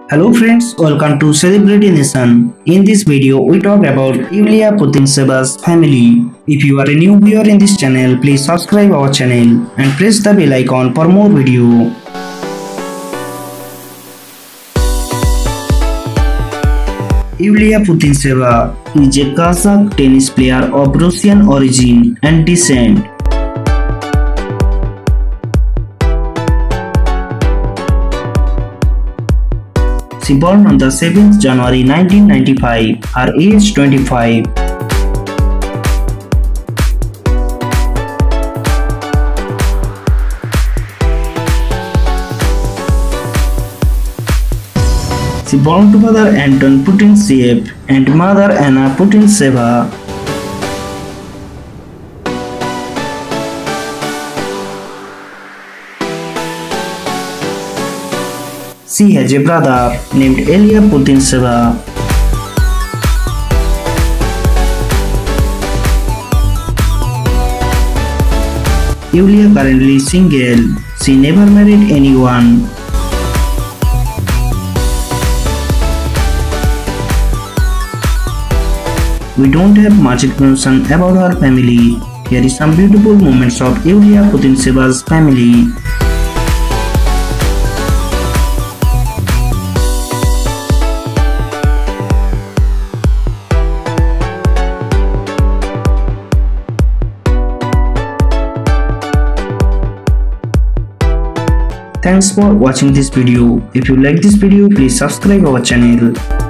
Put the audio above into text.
Hello friends, welcome to Celebrity Nation. In this video, we talk about Yulia Putintseva's family. If you are a new viewer in this channel, please subscribe our channel and press the bell icon for more video. Yulia Putintseva is a Kazakh tennis player of Russian origin and descent. She born on the 7th January 1995, her age 25. She born to father Anton Putintsev and mother Anna Putintseva. She has a brother named Ilya Putintseva. Yulia currently single. She never married anyone. We don't have much information about her family. Here is some beautiful moments of Yulia Putintseva's family. Thanks for watching this video. If you like this video, please subscribe our channel.